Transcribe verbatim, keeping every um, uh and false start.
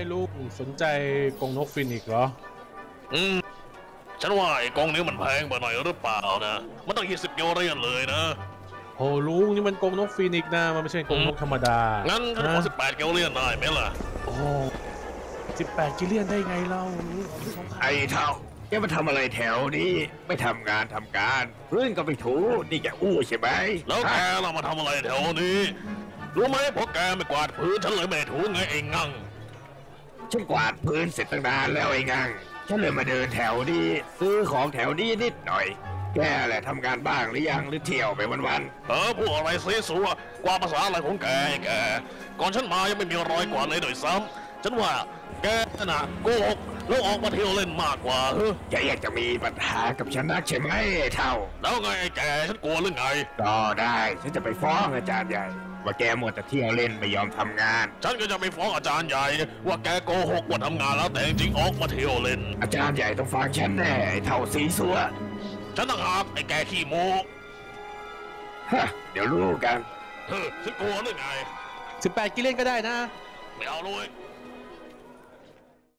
ลุงสนใจกรงนกฟินิกซ์เหรออืมฉันว่าไอ้กรงนี้มันแพงไปหน่อยหรือเปล่านะมันต้องยี่สิบยูโรเรียนเลยนะโอ้ลุงนี่มันกรงนกฟินิกซ์นะมันไม่ใช่กรงนกธรรมดางั้นฉันขอสิบแปดยูโรเรียนได้ไหมล่ะโอ้สิบแปดกิเลียนได้ไงเล่าไอ้เท่าแกมาทำอะไรแถวนี้ไม่ทำงานทำการพื้นก็ไปถูนี่แกอู้ใช่ไหมแล้วแกเรามาทำอะไรแถวนี้รู้ไหมเพราะแกไม่กวาดพื้นฉันเลยไม่ถูไงเองงั่งฉันกวาดพื้นเสร็จตั้งนานแล้วไอ้งั่งฉันเลยมาเดินแถวนี้ซื้อของแถวนี้นิดหน่อยแกแหละทำงานบ้างหรือยังหรือเที่ยวไปวันๆเออพูดอะไรซีซัวกว่าภาษาอะไรของแกแกก่อนฉันมายังไม่มีรอยกวาดเลยโดยซ้ำฉันว่าแกน่ะโกหกแล้วออกมาเที่ยวเล่นมากกว่าเฮ้ยแกอยากจะมีปัญหากับฉันนักใช่ไหมเท่าแล้วไงแกฉันกลัวหรือไงก็ได้ฉันจะไปฟ้องอาจารย์ใหญ่ว่าแกมัวแต่เที่ยวเล่นไม่ยอมทำงานฉันก็จะไปฟ้องอาจารย์ใหญ่ว่าแกโกหกว่าทำงานแล้วแต่จริงออกมาเที่ยวเล่นอาจารย์ใหญ่ต้องฟังฉันแน่เท่าสีสัวฉันต้องหาไอ้แกขี้โมฮะเดี๋ยวรู้กันเฮ้ยฉันกลัวหรือไงสิบแปดกิเลียนก็ได้นะไม่เอาเลย